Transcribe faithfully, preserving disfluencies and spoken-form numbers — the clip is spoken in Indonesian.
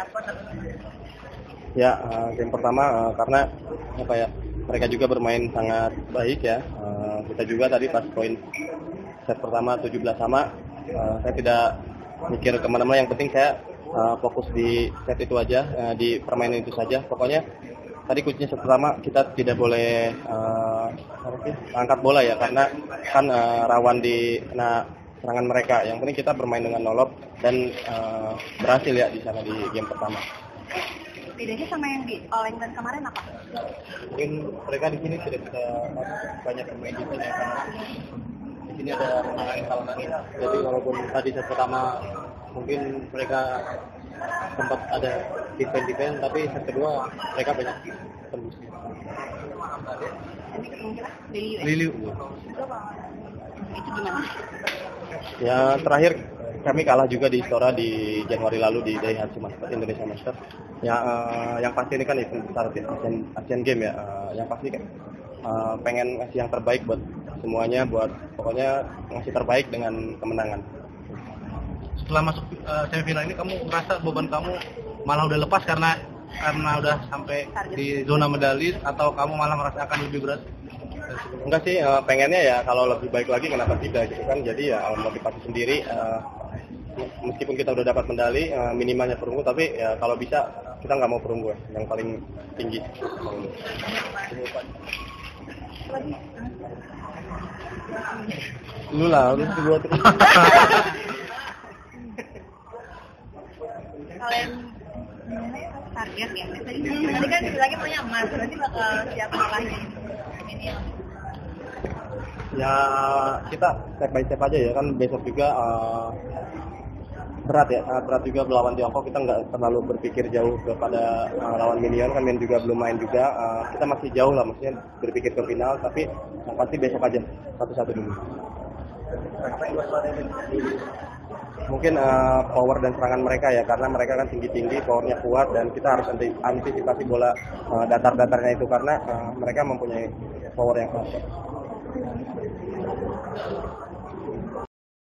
dapat? Ya, uh, game pertama uh, karena apa ya, mereka juga bermain sangat baik ya. Uh, kita juga tadi pas poin set pertama tujuh belas sama, uh, saya tidak mikir kemana-mana. Yang penting saya uh, fokus di set itu aja, uh, di permainan itu saja. Pokoknya tadi kuncinya set pertama kita tidak boleh uh, angkat bola ya, karena kan uh, rawan di kena serangan mereka. Yang penting kita bermain dengan nolop dan uh, berhasil ya di sana di game pertama. Bedanya sama yang di All England kemarin apa? Mungkin mereka di sini tidak bisa banyak bermain di sini ya, karena di sini ada menangani halang angin. Jadi walaupun tadi set pertama mungkin mereka sempat ada defense defense, tapi set kedua mereka banyak tembus. Ini ketemu siapa? Liliu. ya? Liliu. Itu gimana? Ya terakhir kami kalah juga di Istora di Januari lalu di Daihatsu Master Indonesia Master. Ya uh, yang pasti ini kan event besar ya, Asian, Asian Game ya. Uh, yang pasti kan uh, pengen ngasih yang terbaik buat semuanya, buat pokoknya ngasih terbaik dengan kemenangan. Setelah masuk uh, semifinal ini, kamu merasa beban kamu malah udah lepas karena karena udah sampai di zona medali, atau kamu malah merasa akan lebih berat? Enggak sih, uh, pengennya ya kalau lebih baik lagi kenapa tidak gitu kan. Jadi ya motivasi sendiri, uh, meskipun kita udah dapat medali, uh, minimalnya perunggu, tapi ya kalau bisa kita nggak mau perunggu ya, yang paling tinggi. Lu lah, lu dua terus. Kalian target ya? Tadi, tadi kan lagi punya emas, berarti bakal siapa lagi? Ini ya. Ya kita step by step aja ya, kan besok juga uh, berat ya, sangat berat juga melawan Tiongkok. Kita nggak terlalu berpikir jauh kepada uh, lawan Minion, kan Minion juga belum main juga. Uh, kita masih jauh lah, maksudnya berpikir ke final, tapi yang pasti besok aja satu-satu dulu. Mungkin uh, power dan serangan mereka ya, karena mereka kan tinggi-tinggi, powernya kuat, dan kita harus antisipasi bola uh, datar-datarnya itu, karena uh, mereka mempunyai power yang kuat.